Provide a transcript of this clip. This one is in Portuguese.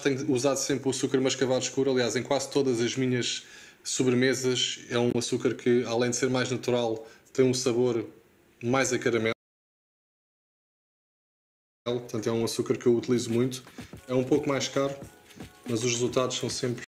tenho usado sempre o açúcar mascavado escuro. Aliás, em quase todas as minhas sobremesas é um açúcar que, além de ser mais natural, tem um sabor mais a caramelo. Portanto, é um açúcar que eu utilizo muito. É um pouco mais caro, mas os resultados são sempre